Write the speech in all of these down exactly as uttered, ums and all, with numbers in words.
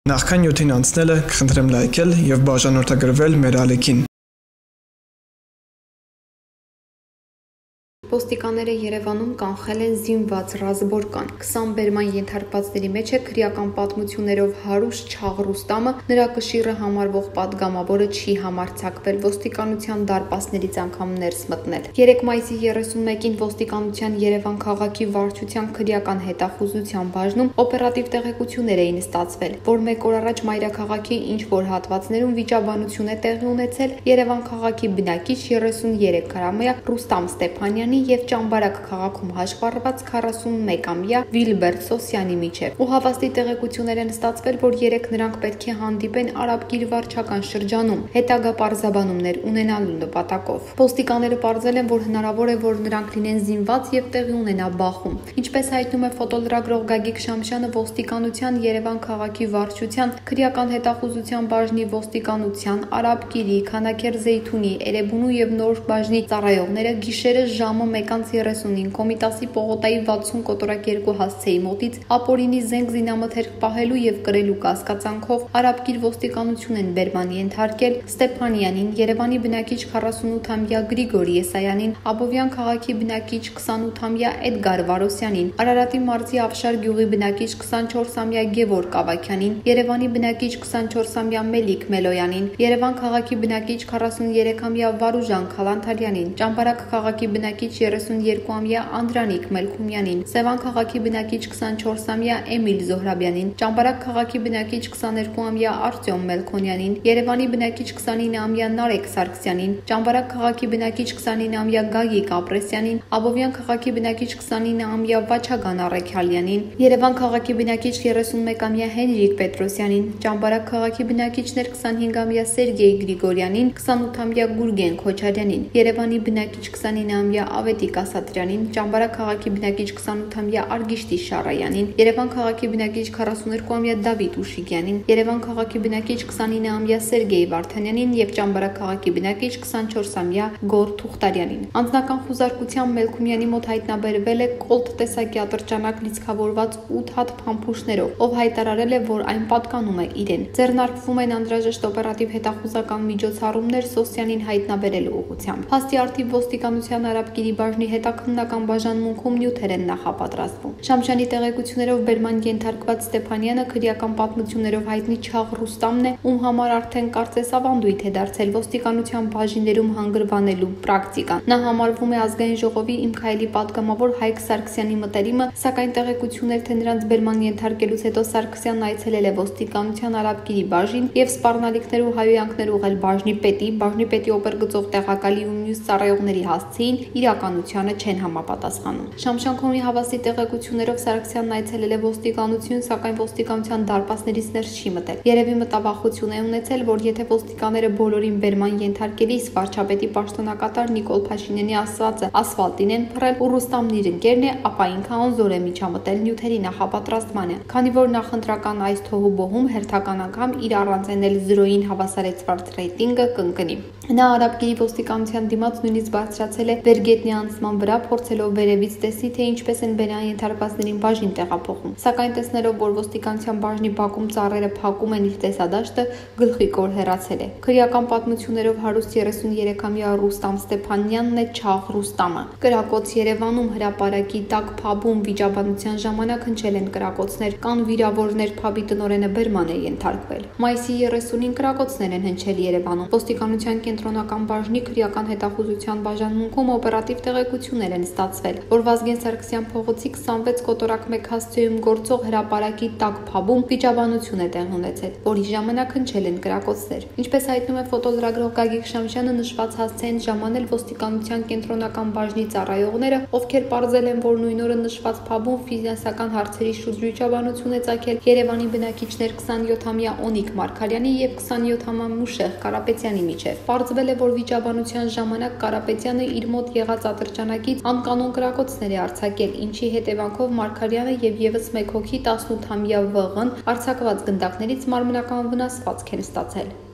Նախքան նյութին անցնելը կխնդրեմ լայքել եւ բաժանորդագրվել մեր ալիքին։ Ոստիկանները Երևանում կանխել են զինված ռազբորկան։ քսան բերման ենթարկվածների մեջ է քրեական պատմություններով հարուստ Չաղ Ռուստամը, նրա կշիռը համարվող պատգամավորը չի համարձակվել ոստիկանության դարպասներից անգամ ներս մտնել։ երեք մայիսի երեսունմեկին ոստիկանության Երևան քաղաքի վարչության քրեական հետախուզության բաժնում օպերատիվ տեղեկություններ էին ստացվել, որ մեկ օր առաջ մայրաքաղաքի ինչ-որ հատվածներում վիճաբանություն է տեղի ունեցել Երևան քաղաքի բնակիչ երեսուներեք քրամյա Ռուստամ Ստեփանյանի եւ Ճամբարակ քաղաքում հաշվառված քառասունմեկամյա Վիլբերտ Սոսյանի միջև։ Ու հավաստի տեղեկություններ են ստացվել, որ երեք նրանք պետք է հանդիպեն Արաբգիր վարչական շրջանում հետագա պարզաբանումներ ունենալու նպատակով։ Ոստիկանները պարզել են, որ հնարավոր է, որ նրանք լինեն զինված եւ տեղի ունենա բախում։ Ինչպես հայտնում է ֆոտոլրագրող Գագիկ Շամշյանը, ոստիկանության Երևան քաղաքի վարչության քրեական հետախուզության բաժնի ոստիկանության Արաբգիրի, Քանաքեր Զեյթունի, Էրեբունու եւ Նոր բաժնի ծառայողները գիշերը ժամը մեկ երեսունին Կոմիտասի Պողոտայի վաթսուն կոտորակ երկու հասցեի մոտից ապօրինի զենք զինամթերք պահելու եւ կրելու կասկածանքով Արաբգիր ոստիկանություն են բերման ենթարկել Ստեփանյանին, Երևանի բնակիչ քառասունութամյա Գրիգորի Եսայանին, Աբովյան քաղաքի բնակիչ քսանութամյա Էդգար Վարոսյանին, Արարատի մարզի Ավշար գյուղի բնակիչ քսանչորսամյա Գևորգ Ավակյանին, Երևանի բնակիչ քսանչորսամյա Մելիք Մելոյանին, Երևան քաղաքի բնակիչ քառասուներեքամյա Վարուժան Խալանթարյանին, Ճամբարակ քաղաքի բնակիչ երեսուներկուամյա Անդրանիկ Մելքումյանին, Սևան քաղաքի բնակիչ քսանչորսամյա Էմիլ Զոհրաբյանին, Ճամբարակ քաղաքի բնակիչ քսաներկուամյա Արտյոմ Մելքոնյանին, Երևանի բնակիչ քսանինամյա Նարեկ Սարգսյանին, Ճամբարակ քաղաքի բնակիչ քսանինամյա Գագիկ Ապրեսյանին, Աբովյան քաղաքի բնակիչ քսանինամյա Վաչագան Արեքալյանին, Երևան քաղաքի բնակիչ երեսունմեկամյա Հենրիկ Պետրոսյանին, Ճամբարակ քաղաքի բնակիչներ քսանհինգամյա Սերգեյ Գրիգորյանին, քսանութամյա Գուրգեն Քոչարյանին, Երևանի բնակիչ քսանինամյա Ավետիկ Ասատրյանին, Ճամբարակ քաղաքի բնակիչ քսանութամյա Արգիշտի Շարայանին, Երևան քաղաքի բնակիչ քառասուներկուամյա Դավիթ Ուշիկյանին, Երևան քաղաքի բնակիչ քսանինամյա Սերգեյ Վարդանյանին եւ Ճամբարակ քաղաքի բնակիչ քսանչորսամյա Գոր Թուղթարյանին։ Անձնական խուզարկությամբ Մելքումյանի մոտ հայտնաբերվել է կոլտ տեսակի ատրճանակ լիցքավորված ութ հատ փամփուշտներով, ով հայտարարել է, որ այն պատկանում է իրեն։ Ձեռնարկվում են անհրաժեշտ օպերատիվ հետախուզական միջոցառումներ Սոսյանին հայտնաբերելու ուղղությամբ։ Փաստի արդիվ ոստիկանության Արաբգիրի բաժնի հետաքննական բաժանմունքում նյութեր են նախապատրաստվում։ Շամշյանի տեղեկություններով բերման ենթարկված Ստեփանյանը քրեական պատմություններով հայտնի Չաղ Ռուստամն է, ում համար արդեն կարծես ավանդույթ է դարձել ոստիկանության բաժիններում հանգրվանելու պրակտիկան։ Նա համարվում է ազգային ժողովի Իմ քայլի պատգամավոր Հայկ Սարգսյանի մտերիմը, սակայն տեղեկություններ, թե նրանց բերման ենթարկելուց հետո Սարգսյանն այցելել է ոստիկանության Արաբգիրի բաժին եւ սպառնալիքներ ու հայոյանքներ ուղղել բաժնի պետի, բաժնի պետի օպերգծով տեղակալի ու մյուս ծառայողների հասցեին, իրականությանը չեն համապատասխանում։ Շամշանքոմի հավաստի տեղեկություններով Սարգսյանն այցելել է ոստիկանություն, սակայն ոստիկանության դարպասներից ներս չի մտել։ Երևի մտավախություն է ունեցել, որ եթե ոստիկանները բոլորին բերման ենթարկելիս վարչապետի պաշտոնակատար Նիկոլ Փաշինյանի ասածը ասֆալտին են փռել ու Ռուստամն իր ընկերն է, ապա ինքը անզոր է միջամտել նյութերի նախապատրաստմանը, քանի որ նախընտրական այս թոհուբոհում հերթական անգամ իր առանձնել զրոյին հավասարեցված ռեյտինգը կընկնի։ Նա Արաբգիրի ոստիկանության դիմաց նույնիսկ բարձրացել է վերգետնի անցման վրա, փորձելով վերևից տեսի, թե ինչպես են բերան ենթարկվածներին բաժին տեղափոխում։ Սակայն տեսնելով, որ ոստիկանության բաժնի բակում ծառերը փակում են իր տեսադաշտը, գլխիկոր հեռացել է։ Քրեական պատմություններով հարուստ երեսուներեքամյա Ռուստամ Ստեփանյանն է Չաղ Ռուստամը։ Կրակոց Երևանում հրապարակի տակ փաբում վիճաբանության ժամանակ հնչել են կրակոցներ, կան վիրավորներ, փաբի տնօրենը բերման է ենթարկվել։ Մայիսի երեսունին կրակոցներ են հնչել Երևանում։ Ոստիկանության կենտրոնական բաժնի քրեական հետախուզության բաժանմունքում օպերատիվ տեղեկություններ են ստացվել, որ Վազգեն Սարգսյան փողոցի քսանվեց կոտորակ մեկ հասցեում գործող հրապարակի տակ փաբում վիճաբանություն է տեղի ունեցել, որի ժամանակ հնչել են կրակոցներ։ Ինչպես հայտնում է ֆոտոլրագրող Գագիկ Շամշյանը, նշված հասցե են ժամանել ոստիկանության կենտրոնական բաժնի ծառայողները, ովքեր պարզել են, որ նույն օրը նշված փաբում ֆինանսական հարցերի շուրջ վիճաբանություն է ծագել Երևանի բնակիչներ քսանյոթամյա Օնիկ Մարգարյանի եւ քսանյոթամյա Մուշեղ Կարապետյանի միջև։ Պարզվել է, որ վիճաբանության ժամանակ Կարապետյանը իր մոտ եղած ատրճանակից անկանոն կրակոցներ է արձակել, ինչի հետևանքով Մարգարյանը եւ եւս մեկ հոգի տասնութամյա Վղն արձակված գնդակներից մարմնական վնասվածք են ստացել։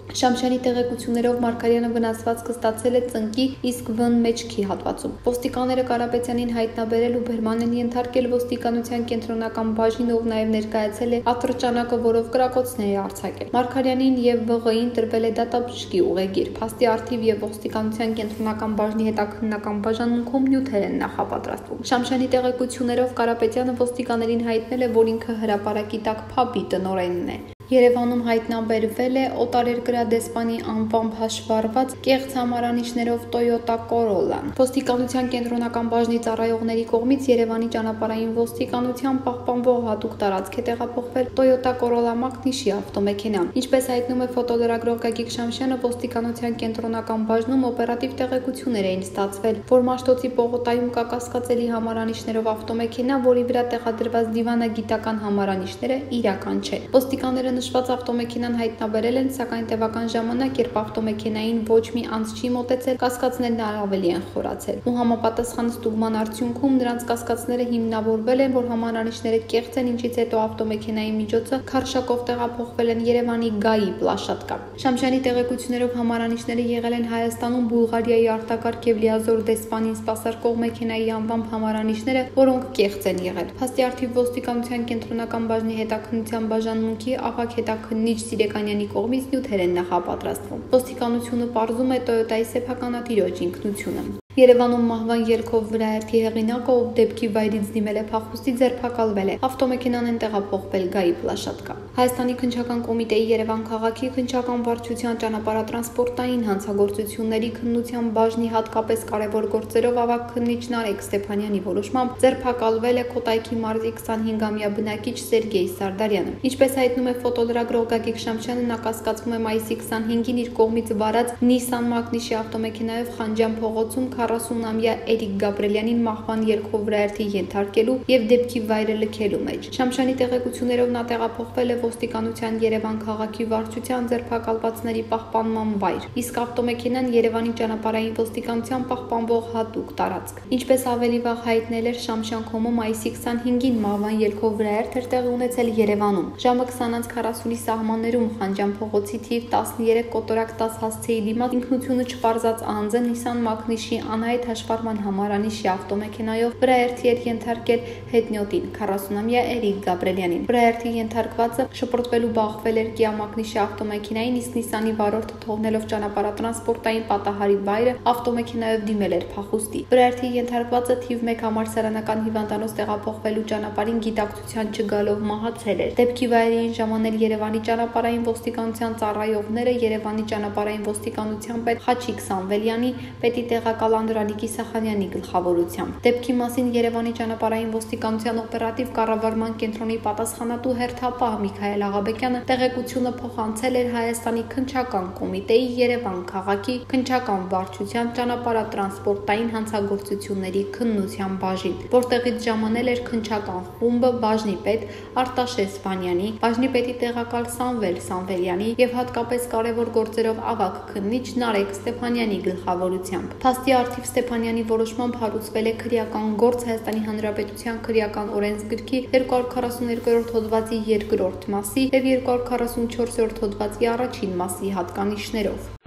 Շամշյանի տեղեկություններով Մարգարյանը վնասվածքը ստացել է ծնկի, իսկ վն մեջքի հատվածում։ Ոստիկանները Կարապետյանին հայտնաբերել ու բերման են ենթարկել ոստիկանության կենտրոնական բաժին, ով նաև ներկայացել է ատրճանակը, որով կրակոցներ է արձակել։ Մարգարյանին եւ ՎՂ-ին տրվել է դատաբժշկի ուղեգիր։ Փաստի առթիվ եւ ոստիկանության կենտրոնական բաժնի հետաքննական բաժանմունքում նյութեր են նախապատրաստվում։ Շամշյանի տեղեկություններով Կարապետյանը ոստիկաններին հայտնել է, որ ինքը հրապարակի տակ փաբի տնօրենն է։ Երևանում հայտնաբերվել է օտարերկրյա դեսպանի անվամբ հաշվառված կեղծ համարանիշներով Toyota Corolla-ն։ Ոստիկանության կենտրոնական բաժնի ծառայողների կողմից Երևանի ճանապարհային ոստիկանության պահպանվող հատուկ տարածք է տեղափոխվել Toyota Corolla մակնիշի ավտոմեքենան։ Ինչպես հայտնում է ֆոտոլրագրող Գագիկ Շամշյանը, ոստիկանության կենտրոնական բաժնում օպերատիվ տեղեկություններ էին ստացվել, որ Մաշտոցի պողոտայում կա կասկածելի համարանիշներով ավտոմեքենա, որի վրա տեղադրված դիվանագիտական համարանիշները իրական չեն։ Ոստիկանները նշված ավտոմեքենան հայտնաբերել են, սակայն տևական ժամանակ, երբ ավտոմեքենային ոչ մի անձ չի մոտեցել, կասկածներն ավելի են խորացել։ Ու համապատասխան ստուգման արդյունքում նրանց կասկածները հիմնավորվել են, որ համարանիշները կեղծ են, ինչից հետո ավտոմեքենայի միջոցը քարշակով տեղափոխվել են Երևանի Գայի պլաշատկա։ Շամշյանի տեղեկություններով համարանիշները եղել են Հայաստանում Բուլղարիայի արտակարգ եւ լիազոր դեսպանին սպասարկող մեքենայի անվամբ համարանիշները, որոնք կեղծ են եղել։ Փաստի առթիվ ոստիկանության կենտրոնական բաժնի հետաքննության բաժանմունքի հետաքննիչ Սիրեկանյանի կողմից նյութեր են նախապատրաստվում։ Ոստիկանությունը պարզում է Toyota-ի սեփականատիրոջ ինքնությունը։ Երևանում մահվան ելքով վրաերթի հեղինակը, ով դեպքի վայրից դիմել է փախուստի, ձերբակալվել է։ Ավտոմեքենան են տեղափոխվել Գայի պլաշատկա։ Հայաստանի քննչական կոմիտեի Երևան քաղաքի քննչական վարչության ճանապարհատրանսպորտային հանցագործությունների քննության բաժնի հատկապես կարևոր գործերով ավագ քննիչ Նարեկ Ստեփանյանի որոշմամբ ձերբակալվել է Քոտայքի մարզի քսանհինգամյա բնակիչ Սերգեյ Սարդարյանը։ Ինչպես հայտնում է ֆոտոլրագրող Գագիկ Շամշյանը, նա կասկածվում է մայիսի քսանհինգին իր կողմից վարած Nissan մակնիշի ավտոմեքենայով Խանջյան փողոցում քառասունամյա Էրիկ Գաբրելյանին մահվան ելքով վրաերթի ենթարկելու եւ դեպքի վայրը լքելու մեջ։ Շամշյանի տեղեկություններով նա տեղափոխվել է ոստիկանության Երևան քաղաքի վարչության ձերբակալվածների պահպանման վայր, իսկ ավտոմեքենան Երևանի ճանապարհային ոստիկանության պահպանվող հատուկ տարածք։ Ինչպես ավելի վաղ հայտնել էր Շամշյան.com-ը, մայիսի քսանհինգին մահվան ելքով վրաերթ էր տեղի ունեցել Երևանում։ Ժամը քսան քառասունի սահմաններում Խանջյան փողոցի թիվ տասներեք կոտորակ տաս հասցեի դիմաց ինքնությունը չպարզած անձը Nissan մակնիշի անհայտ հաշվառման համարանիշի ավտոմեքենայով վրաերթի էր ենթարկել հետնյոտին քառասունամյա Էրիկ Գաբրելյանին։ Վրաերթի ենթարկվածը շպրտվելու բախվել էր Kia մակնիշի ավտոմեքենային, իսկ Nissan-ի վարորդը թողնելով ճանապարհատրանսպորտային պատահարի վայրը ավտոմեքենայով դիմել էր փախուստի։ Վրաերթի ենթարկվածը թիվ մեկ համալսարանական հիվանդանոց տեղափոխվելու ճանապարհին գիտակցության չգալով մահացել էր։ Դեպքի վայրին ժամանել Երևանի ճանապարհային ոստիկանության ծառայողները, Երևանի ճանապարհային ոստիկանության պետ Խաչիկ Սամվելյանի, պետի տեղակալ Անդրանիկ Իսախանյանի գլխավորությամբ։ Դեպքի մասին Երևանի ճանապարհային ոստիկանության օպերատիվ կառավարման կենտրոնի պատասխանատու հերթապահ Միքայել Աղաբեկյանը տեղեկությունը փոխանցել էր Հայաստանի քննչական կոմիտեի Երևան քաղաքի քննչական վարչության ճանապարհատրանսպորտային հանցագործությունների քննության բաժին, որտեղից ժամանել էր քննչական խումբը բաժնի պետ Արտաշես Վանյանի, բաժնի պետի տեղակալ Սամվել Սամվելյանի եւ հատկապես կարևոր գործերով ավագ քննիչ Նարեկ Ստեփանյանի գլխավորությամբ։ Փաստի առթիվ Ստեփանյանի որոշմամբ հարուցվել է քրեական գործ Հայաստանի Հանրապետության քրեական օրենսգրքի երկու հարյուր քառասուներկու-րդ հոդվածի երկրորդ մասի եւ երկու հարյուր քառասունչորսերորդ հոդվածի առաջին մասի հատկանիշներով։